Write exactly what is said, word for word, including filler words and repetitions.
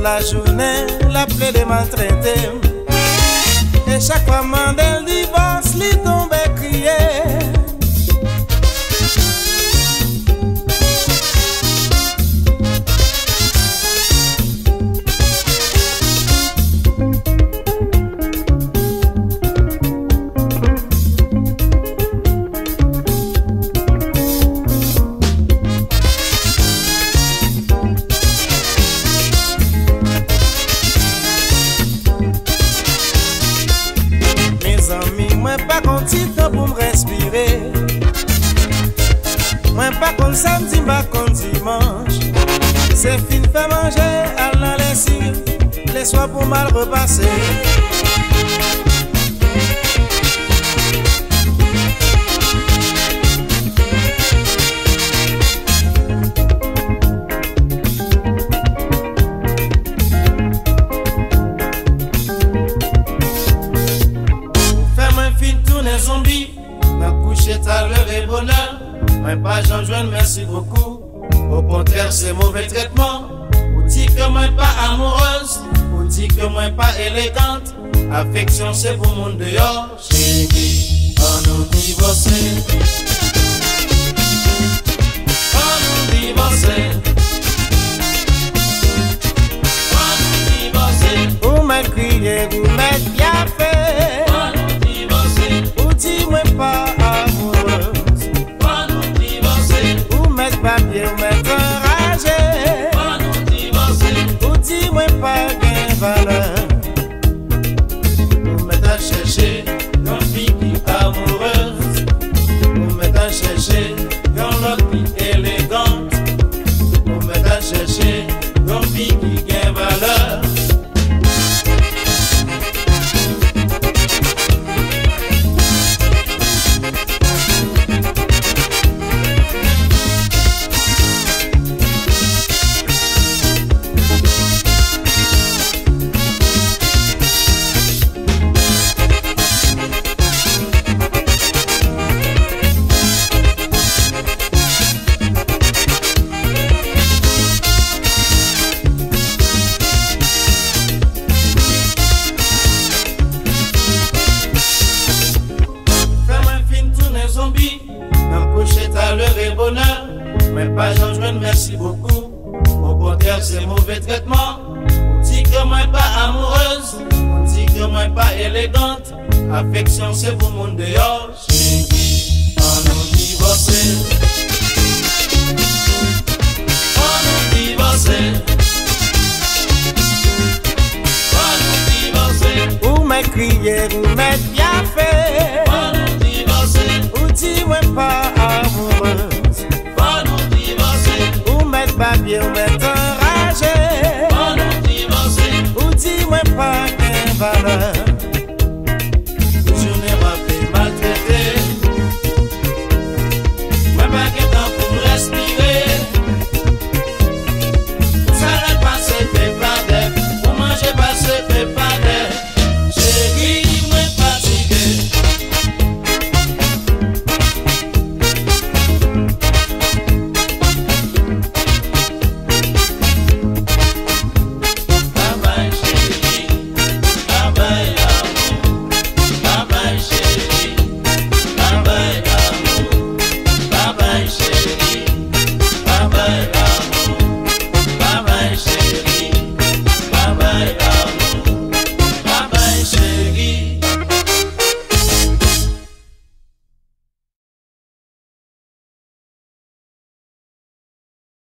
la journée, la plaie de maltraiter. Et chaque fois mandel divorce, li tombe crier. Moi pas content temps pour me respirer. Moi pas comme samedi, pas comme dimanche. C'est fin fait manger, à la lessive, les soirs pour mal repasser. Zombie, m'a couché à l'heure et bonheur. Mais pas j'en joindre, merci beaucoup. Au contraire, c'est mauvais traitement. Ou dit que moi pas amoureuse, ou dit que moi pas élégante. Affection, c'est pour mon dehors. Chérie, on nous divorce. On nous divorce. On nous divorce. Vous m'avez crié, vous m'avez bien fait. Dis-moi pas amoureuse, pas nous divorcer. Ou mettre papier, ou mettre enragé, pas nous divorcer. Ou dis-moi pas gain valeur, ou mettre à chercher une fille qui amoureuse, ou mettre à chercher une autre fille élégante, ou mettre à chercher une fille qui gain valeur. Mais pas j'en joindre, merci beaucoup. Au contraire, c'est mauvais traitement. On dit que moi pas amoureuse, on dit que moi pas élégante. Affection, c'est pour mon dehors. Chérie, on nous divorce. On nous divorce. On nous divorce. Vous m'écriez, vous m'êtes bien fait. On nous divorce. Ou dis-moi pas